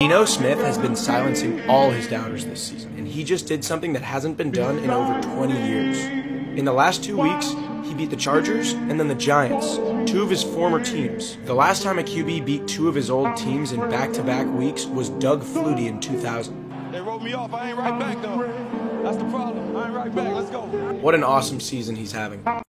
Geno Smith has been silencing all his doubters this season, and he just did something that hasn't been done in over 20 years. In the last 2 weeks, he beat the Chargers and then the Giants, two of his former teams. The last time a QB beat two of his old teams in back-to-back weeks was Doug Flutie in 2000. They wrote me off. I ain't right back, though. That's the problem. I ain't right back. Let's go. What an awesome season he's having.